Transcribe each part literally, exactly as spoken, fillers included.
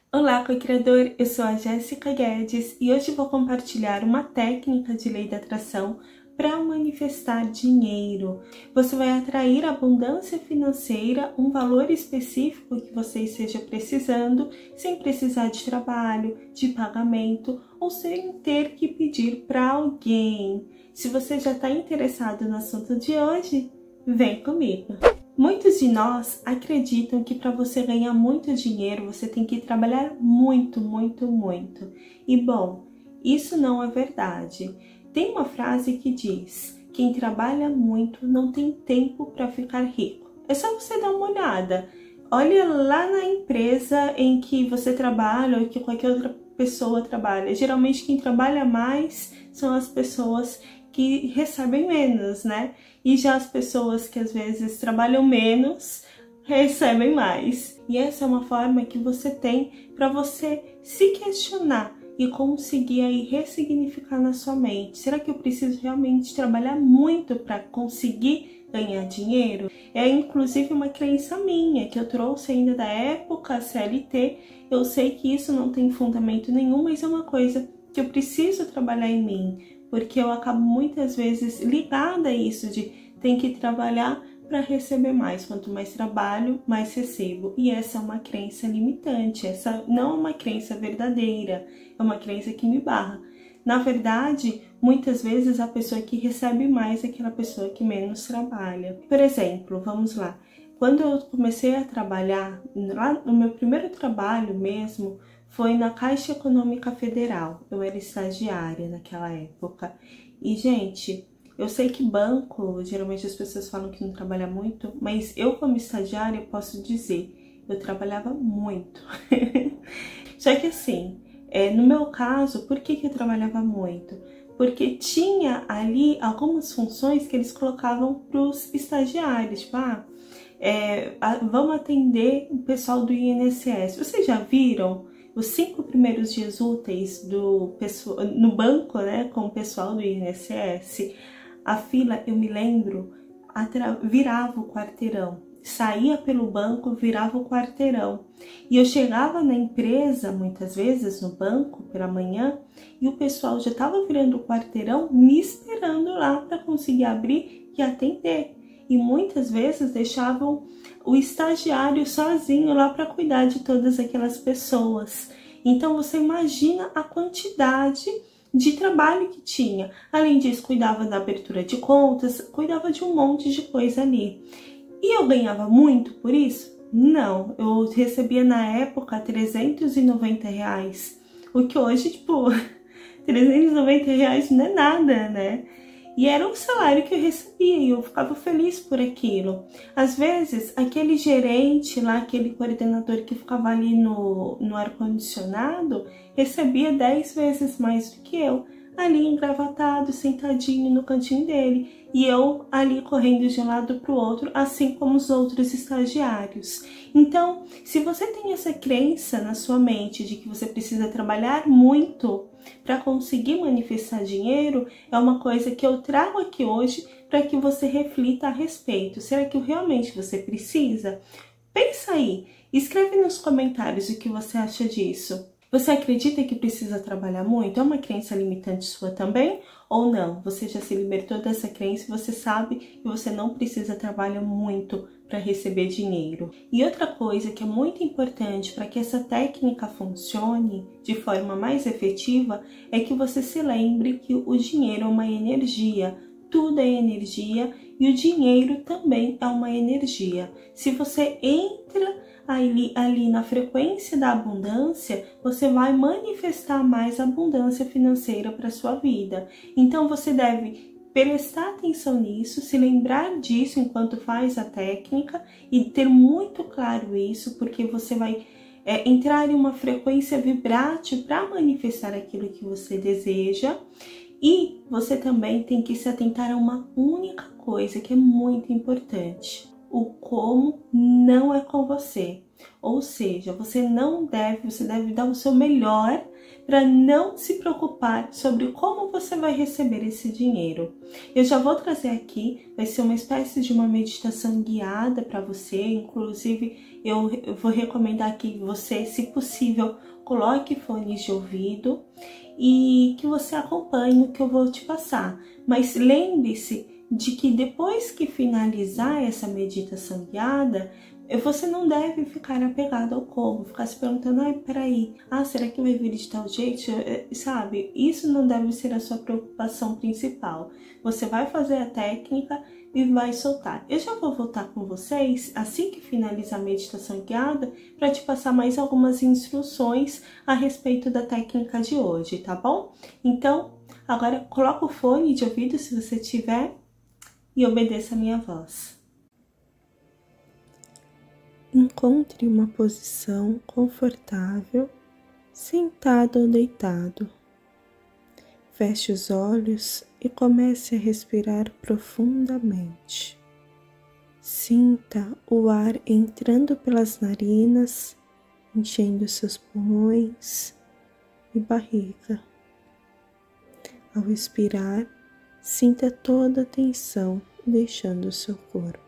Olá, co-criador! Eu sou a Jéssica Guedes e hoje vou compartilhar uma técnica de lei da atração para manifestar dinheiro. Você vai atrair abundância financeira, um valor específico que você esteja precisando, sem precisar de trabalho, de pagamento ou sem ter que pedir para alguém. Se você já está interessado no assunto de hoje, vem comigo! Muitos de nós acreditam que para você ganhar muito dinheiro, você tem que trabalhar muito, muito, muito. E bom, isso não é verdade. Tem uma frase que diz: quem trabalha muito não tem tempo para ficar rico. É só você dar uma olhada. Olha lá na empresa em que você trabalha ou que qualquer outra pessoa trabalha. Geralmente quem trabalha mais são as pessoas que recebem menos, né? E já as pessoas que às vezes trabalham menos recebem mais. E essa é uma forma que você tem para você se questionar e conseguir aí ressignificar na sua mente. Será que eu preciso realmente trabalhar muito para conseguir ganhar dinheiro? É inclusive uma crença minha que eu trouxe ainda da época C L T. Eu sei que isso não tem fundamento nenhum, mas é uma coisa que eu preciso trabalhar em mim, porque eu acabo muitas vezes ligada a isso de tem que trabalhar para receber mais. Quanto mais trabalho, mais recebo. E essa é uma crença limitante, essa não é uma crença verdadeira, é uma crença que me barra. Na verdade, muitas vezes a pessoa que recebe mais é aquela pessoa que menos trabalha. Por exemplo, vamos lá, quando eu comecei a trabalhar, lá no meu primeiro trabalho mesmo, foi na Caixa Econômica Federal. Eu era estagiária naquela época. E, gente, eu sei que banco, geralmente as pessoas falam que não trabalha muito, mas eu como estagiária posso dizer, eu trabalhava muito. Só que assim, é, no meu caso, por que que eu trabalhava muito? Porque tinha ali algumas funções que eles colocavam para os estagiários, tipo, ah, é, vamos atender o pessoal do I N S S. Vocês já viram os cinco primeiros dias úteis do pessoal, no banco, né, com o pessoal do I N S S? A fila, eu me lembro, virava o quarteirão. Saía pelo banco, virava o quarteirão. E eu chegava na empresa, muitas vezes, no banco, pela manhã, e o pessoal já estava virando o quarteirão, me esperando lá para conseguir abrir e atender. E muitas vezes deixavam o estagiário sozinho lá para cuidar de todas aquelas pessoas. Então você imagina a quantidade de trabalho que tinha. Além disso, cuidava da abertura de contas, cuidava de um monte de coisa ali. E eu ganhava muito por isso? Não, eu recebia na época trezentos e noventa reais, o que hoje, tipo, trezentos e noventa reais não é nada, né? E era um salário que eu recebia e eu ficava feliz por aquilo. Às vezes, aquele gerente lá, aquele coordenador que ficava ali no, no ar-condicionado, recebia dez vezes mais do que eu, ali engravatado, sentadinho no cantinho dele, e eu ali correndo de um lado para o outro, assim como os outros estagiários. Então, se você tem essa crença na sua mente de que você precisa trabalhar muito para conseguir manifestar dinheiro, é uma coisa que eu trago aqui hoje para que você reflita a respeito. Será que realmente você precisa? Pensa aí, escreve nos comentários o que você acha disso. Você acredita que precisa trabalhar muito? É uma crença limitante sua também? Ou não? Você já se libertou dessa crença e você sabe que você não precisa trabalhar muito para receber dinheiro. E outra coisa que é muito importante para que essa técnica funcione de forma mais efetiva é que você se lembre que o dinheiro é uma energia. Tudo é energia e o dinheiro também é uma energia. Se você entra Ali, ali na frequência da abundância, você vai manifestar mais abundância financeira para sua vida. Então você deve prestar atenção nisso, se lembrar disso enquanto faz a técnica e ter muito claro isso, porque você vai é, entrar em uma frequência vibrátil para manifestar aquilo que você deseja. E você também tem que se atentar a uma única coisa que é muito importante. O como não é com você. Ou seja, você não deve, você deve dar o seu melhor para não se preocupar sobre como você vai receber esse dinheiro. Eu já vou trazer aqui, vai ser uma espécie de uma meditação guiada para você, inclusive eu, eu vou recomendar que você, se possível, coloque fones de ouvido e que você acompanhe o que eu vou te passar. Mas lembre-se de que depois que finalizar essa meditação guiada, você não deve ficar apegado ao como, ficar se perguntando, ai, peraí, ah, será que vai vir de tal jeito? Sabe, isso não deve ser a sua preocupação principal. Você vai fazer a técnica e vai soltar. Eu já vou voltar com vocês, assim que finalizar a meditação guiada, para te passar mais algumas instruções a respeito da técnica de hoje, tá bom? Então, agora coloca o fone de ouvido se você tiver e obedeça a minha voz. Encontre uma posição confortável, sentado ou deitado. Feche os olhos e comece a respirar profundamente. Sinta o ar entrando pelas narinas, enchendo seus pulmões e barriga. Ao expirar, sinta toda a tensão deixando o seu corpo.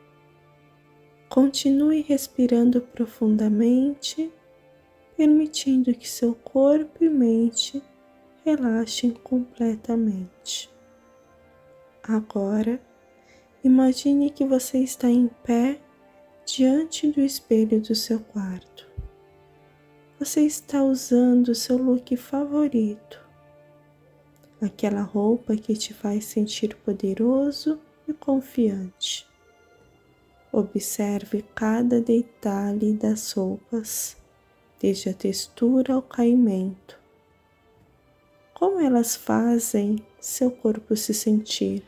Continue respirando profundamente, permitindo que seu corpo e mente relaxem completamente. Agora, imagine que você está em pé diante do espelho do seu quarto. Você está usando o seu look favorito, aquela roupa que te faz sentir poderoso e confiante. Observe cada detalhe das roupas, desde a textura ao caimento. Como elas fazem seu corpo se sentir?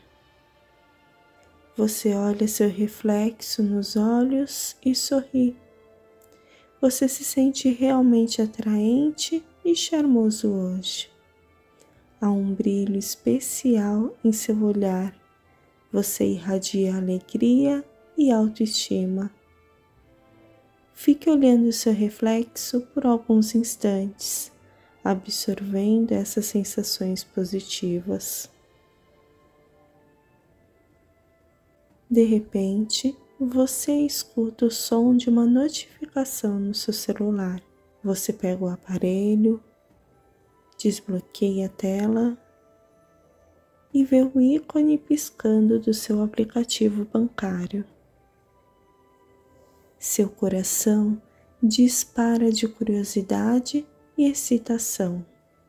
Você olha seu reflexo nos olhos e sorri. Você se sente realmente atraente e charmoso hoje. Há um brilho especial em seu olhar. Você irradia alegria e autoestima. Fique olhando seu reflexo por alguns instantes, absorvendo essas sensações positivas. De repente, você escuta o som de uma notificação no seu celular. Você pega o aparelho, desbloqueia a tela e vê o ícone piscando do seu aplicativo bancário. Seu coração dispara de curiosidade e excitação.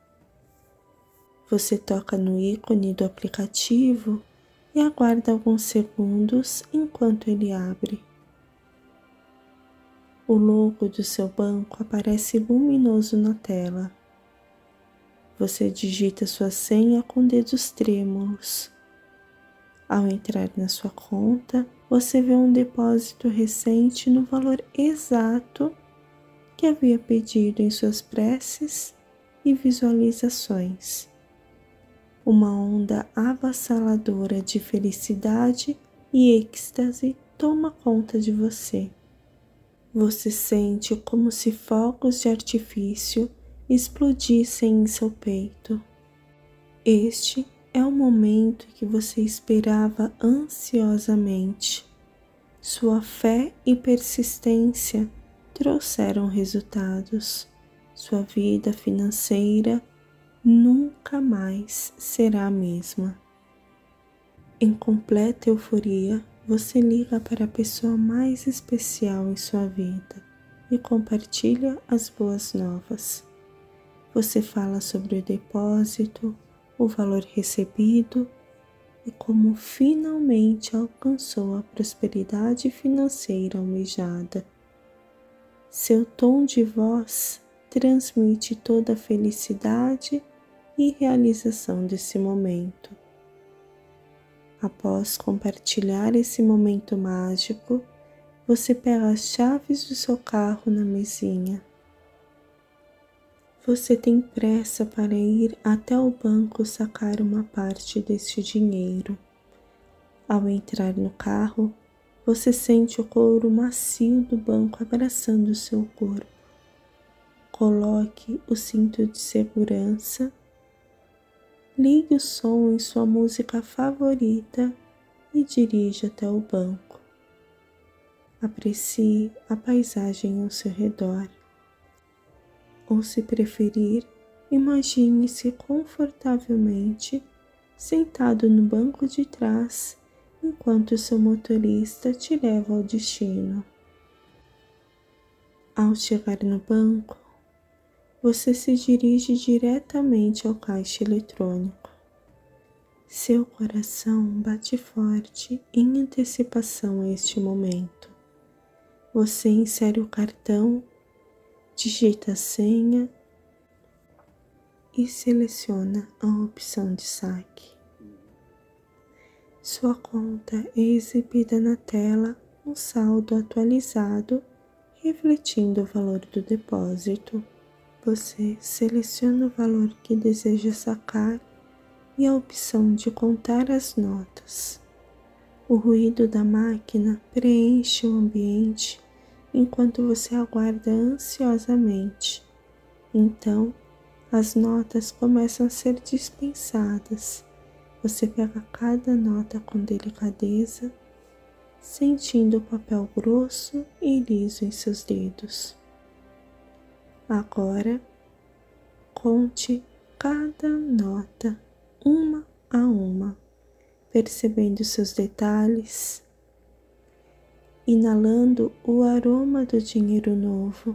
Você toca no ícone do aplicativo e aguarda alguns segundos enquanto ele abre. O logo do seu banco aparece luminoso na tela. Você digita sua senha com dedos trêmulos. Ao entrar na sua conta, você vê um depósito recente no valor exato que havia pedido em suas preces e visualizações. Uma onda avassaladora de felicidade e êxtase toma conta de você. Você sente como se fogos de artifício explodissem em seu peito. Este é o momento que você esperava ansiosamente. Sua fé e persistência trouxeram resultados. Sua vida financeira nunca mais será a mesma. Em completa euforia, você liga para a pessoa mais especial em sua vida e compartilha as boas novas. Você fala sobre o depósito, o valor recebido e como finalmente alcançou a prosperidade financeira almejada. Seu tom de voz transmite toda a felicidade e realização desse momento. Após compartilhar esse momento mágico, você pega as chaves do seu carro na mesinha. Você tem pressa para ir até o banco sacar uma parte deste dinheiro. Ao entrar no carro, Você sente o couro macio do banco abraçando o seu corpo. Coloque o cinto de segurança, ligue o som em sua música favorita e dirija até o banco. Aprecie a paisagem ao seu redor. Ou, se preferir, imagine-se confortavelmente sentado no banco de trás enquanto seu motorista te leva ao destino. Ao chegar no banco, você se dirige diretamente ao caixa eletrônico. Seu coração bate forte em antecipação a este momento. Você insere o cartão, digita a senha e seleciona a opção de saque. Sua conta é exibida na tela um saldo atualizado, refletindo o valor do depósito. Você seleciona o valor que deseja sacar e a opção de contar as notas. O ruído da máquina preenche o ambiente enquanto você aguarda ansiosamente. Então, as notas começam a ser dispensadas. Você pega cada nota com delicadeza, sentindo o papel grosso e liso em seus dedos. Agora, conte cada nota, uma a uma, percebendo seus detalhes, inalando o aroma do dinheiro novo.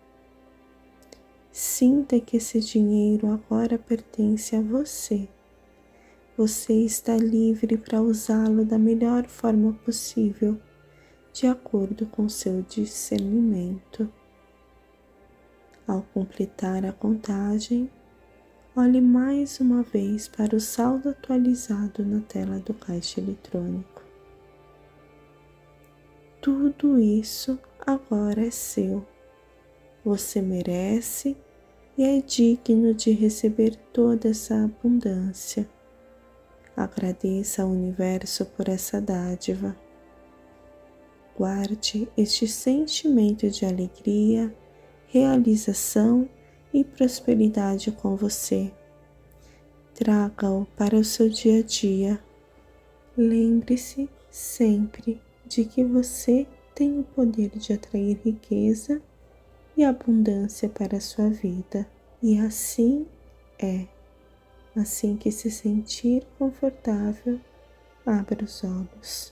Sinta que esse dinheiro agora pertence a você. Você está livre para usá-lo da melhor forma possível, de acordo com seu discernimento. Ao completar a contagem, olhe mais uma vez para o saldo atualizado na tela do caixa eletrônico. Tudo isso agora é seu. Você merece e é digno de receber toda essa abundância. Agradeça ao universo por essa dádiva. Guarde este sentimento de alegria, realização e prosperidade com você. Traga-o para o seu dia a dia. Lembre-se sempre de que você tem o poder de atrair riqueza e abundância para a sua vida. E assim é. Assim que se sentir confortável, abra os olhos.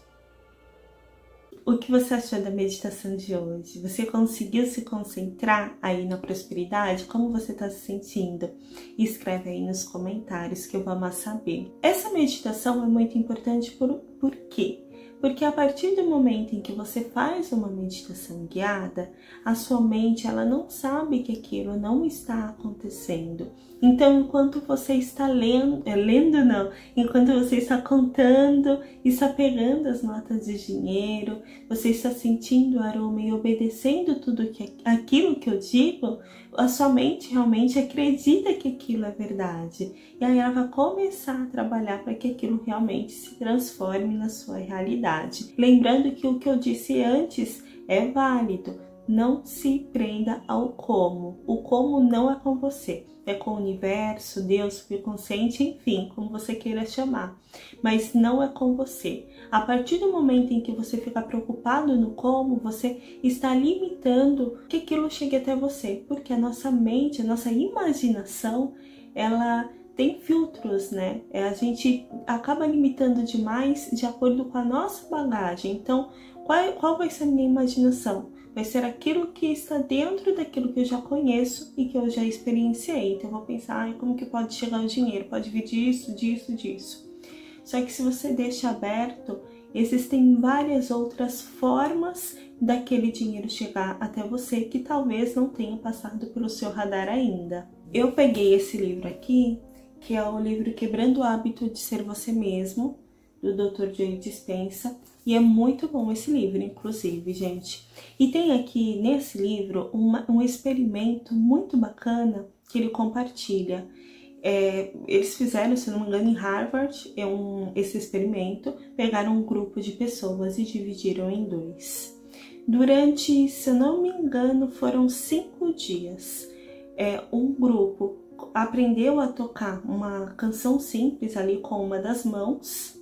O que você achou da meditação de hoje? Você conseguiu se concentrar aí na prosperidade? Como você está se sentindo? Escreve aí nos comentários que eu vou amar saber. Essa meditação é muito importante por, por quê? Porque a partir do momento em que você faz uma meditação guiada, a sua mente ela não sabe que aquilo não está acontecendo. Então, enquanto você está lendo, é, lendo não, enquanto você está contando, está pegando as notas de dinheiro, você está sentindo o aroma e obedecendo tudo que, aquilo que eu digo, a sua mente realmente acredita que aquilo é verdade. E aí ela vai começar a trabalhar para que aquilo realmente se transforme na sua realidade. Lembrando que o que eu disse antes é válido. Não se prenda ao como. O como não é com você. É com o universo, Deus, subconsciente, enfim, como você queira chamar. Mas não é com você. A partir do momento em que você fica preocupado no como, você está limitando que aquilo chegue até você. Porque a nossa mente, a nossa imaginação, ela tem filtros, né? A gente acaba limitando demais de acordo com a nossa bagagem. Então, qual, qual vai ser a minha imaginação? Vai ser aquilo que está dentro daquilo que eu já conheço e que eu já experienciei. Então, eu vou pensar, ah, como que pode chegar o dinheiro? Pode vir disso, disso, disso. Só que se você deixa aberto, existem várias outras formas daquele dinheiro chegar até você que talvez não tenha passado pelo seu radar ainda. Eu peguei esse livro aqui, que é o livro Quebrando o Hábito de Ser Você Mesmo, do doutor Joe Dispenza, e é muito bom esse livro, inclusive, gente. E tem aqui, nesse livro, uma, um experimento muito bacana que ele compartilha. É, eles fizeram, se não me engano, em Harvard, é um, esse experimento, pegaram um grupo de pessoas e dividiram em dois. Durante, se eu não me engano, foram cinco dias. É, um grupo aprendeu a tocar uma canção simples ali com uma das mãos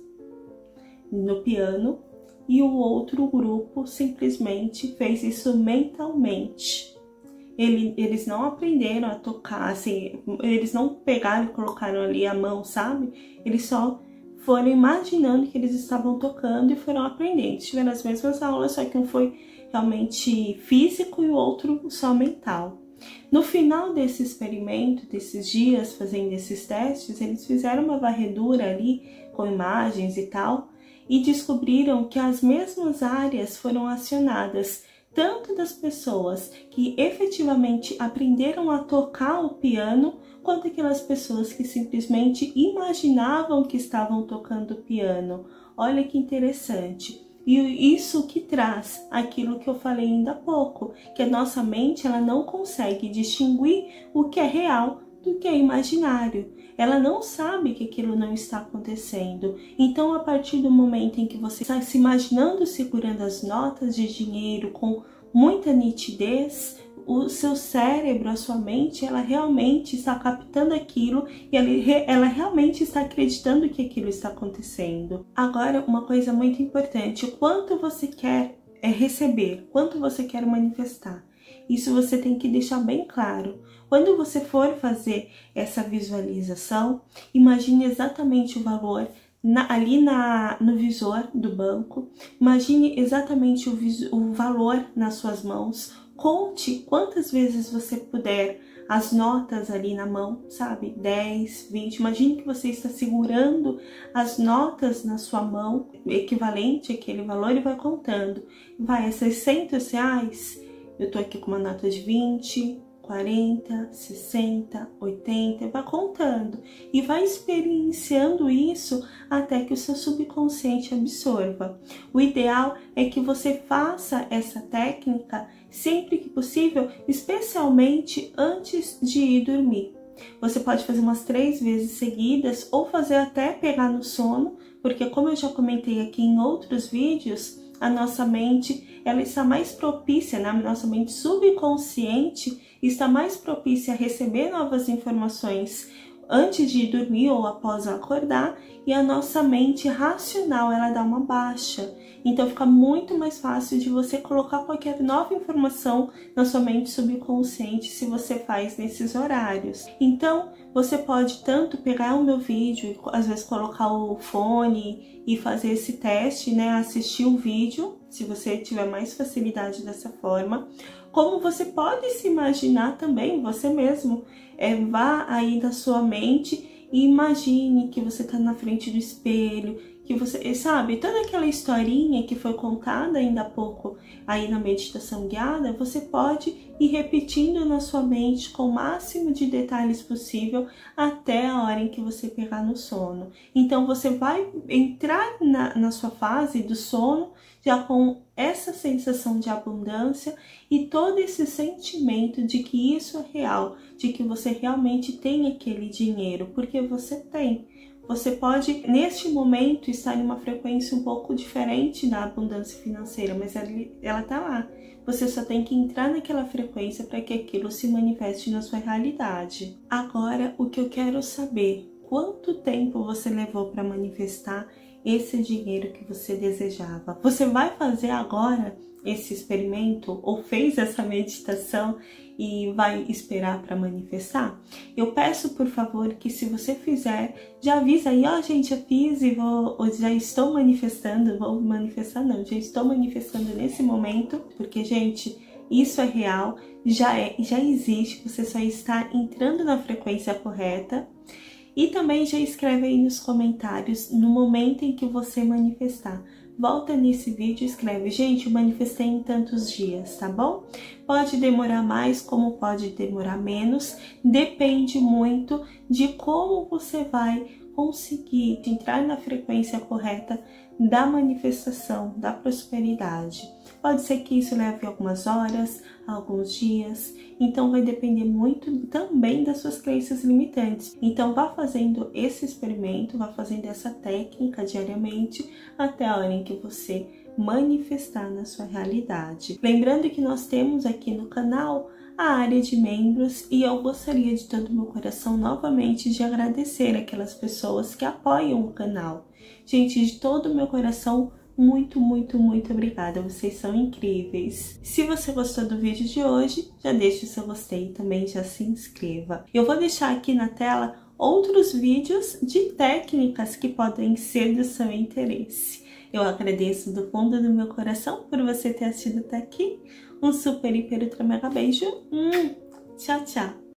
no piano e o outro grupo simplesmente fez isso mentalmente. Ele, eles não aprenderam a tocar, assim, eles não pegaram e colocaram ali a mão, sabe? Eles só foram imaginando que eles estavam tocando e foram aprendendo. Tiveram as mesmas aulas, só que um foi realmente físico e o outro só mental. No final desse experimento, desses dias fazendo esses testes, eles fizeram uma varredura ali com imagens e tal e descobriram que as mesmas áreas foram acionadas, tanto das pessoas que efetivamente aprenderam a tocar o piano, quanto aquelas pessoas que simplesmente imaginavam que estavam tocando piano. Olha que interessante. E isso que traz aquilo que eu falei ainda há pouco, que a nossa mente ela não consegue distinguir o que é real do que é imaginário. Ela não sabe que aquilo não está acontecendo. Então, a partir do momento em que você está se imaginando segurando as notas de dinheiro com muita nitidez, o seu cérebro, a sua mente, ela realmente está captando aquilo e ela, ela realmente está acreditando que aquilo está acontecendo. Agora, uma coisa muito importante, o quanto você quer é, receber, quanto você quer manifestar. Isso você tem que deixar bem claro. Quando você for fazer essa visualização, imagine exatamente o valor na, ali na, no visor do banco, imagine exatamente o, o valor nas suas mãos, conte quantas vezes você puder as notas ali na mão, sabe? dez, vinte, imagine que você está segurando as notas na sua mão, equivalente àquele valor, e vai contando. Vai, é seiscentos reais, eu tô aqui com uma nota de vinte, quarenta, sessenta, oitenta, vai contando e vai experienciando isso até que o seu subconsciente absorva. O ideal é que você faça essa técnica sempre que possível, especialmente antes de ir dormir. Você pode fazer umas três vezes seguidas ou fazer até pegar no sono, porque como eu já comentei aqui em outros vídeos, a nossa mente ela está mais propícia, né? A nossa mente subconsciente está mais propícia a receber novas informações antes de dormir ou após acordar, e a nossa mente racional ela dá uma baixa. Então fica muito mais fácil de você colocar qualquer nova informação na sua mente subconsciente se você faz nesses horários. Então você pode tanto pegar o meu vídeo, às vezes colocar o fone e fazer esse teste, né? Assistir o vídeo, se você tiver mais facilidade dessa forma. Como você pode se imaginar também, você mesmo, é, vá aí da sua mente e imagine que você está na frente do espelho, que você, sabe, toda aquela historinha que foi contada ainda há pouco aí na meditação guiada, você pode ir repetindo na sua mente com o máximo de detalhes possível até a hora em que você pegar no sono. Então você vai entrar na, na sua fase do sono já com essa sensação de abundância e todo esse sentimento de que isso é real, de que você realmente tem aquele dinheiro, porque você tem. Você pode, neste momento, estar em uma frequência um pouco diferente da abundância financeira, mas ela, ela tá lá. Você só tem que entrar naquela frequência para que aquilo se manifeste na sua realidade. Agora, o que eu quero saber, quanto tempo você levou para manifestar esse dinheiro que você desejava? Você vai fazer agora esse experimento ou fez essa meditação e vai esperar para manifestar? Eu peço, por favor, que se você fizer, já avisa aí, ó, oh, gente, eu fiz e vou, já estou manifestando, vou manifestar não, já estou manifestando nesse momento, porque, gente, isso é real, já é, já existe, você só está entrando na frequência correta. E também já escreve aí nos comentários no momento em que você manifestar. Volta nesse vídeo e escreve, gente, eu manifestei em tantos dias, tá bom? Pode demorar mais, como pode demorar menos, depende muito de como você vai conseguir entrar na frequência correta da manifestação, da prosperidade. Pode ser que isso leve algumas horas, alguns dias, então vai depender muito também das suas crenças limitantes. Então vá fazendo esse experimento, vá fazendo essa técnica diariamente até a hora em que você manifestar na sua realidade. Lembrando que nós temos aqui no canal a área de membros e eu gostaria de todo o meu coração novamente de agradecer aquelas pessoas que apoiam o canal. Gente, de todo o meu coração, muito, muito, muito obrigada, vocês são incríveis. Se você gostou do vídeo de hoje, já deixa o seu gostei e também já se inscreva. Eu vou deixar aqui na tela outros vídeos de técnicas que podem ser do seu interesse. Eu agradeço do fundo do meu coração por você ter assistido até aqui. Um super, hiper, ultra, mega beijo. Hum, tchau, tchau.